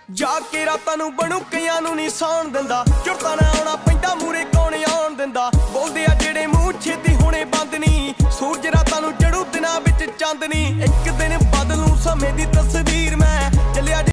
जाके रातां नूं बनू कईयां नूं नहीं सौण दिंदा, झुरता ना आउणा पैंदा मूरे कौन आउण दिंदा। बोलदे आ जेड़े मूंह छेती होणे बंद नी, सूरज रातां नूं चढ़ू दिनां विच चंद नी। एक दिन बदलू समय दी तस्वीर